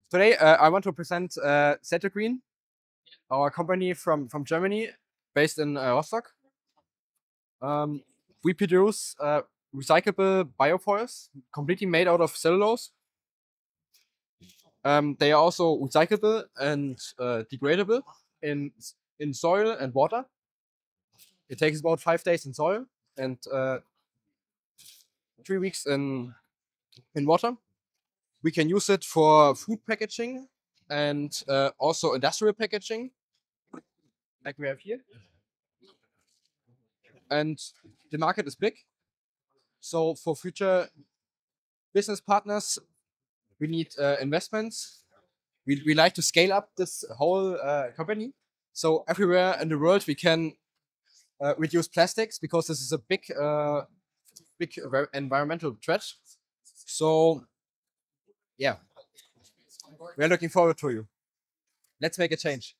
Today, I want to present Cell2Green, our company from Germany, based in Rostock. We produce recyclable biofoils, completely made out of cellulose. They are also recyclable and degradable in soil and water. It takes about 5 days in soil and 3 weeks in water. We can use it for food packaging and also industrial packaging, like we have here. And the market is big. So for future business partners, we need investments. We like to scale up this whole company. So everywhere in the world we can reduce plastics, because this is a big environmental threat. So yeah, we are looking forward to you. Let's make a change.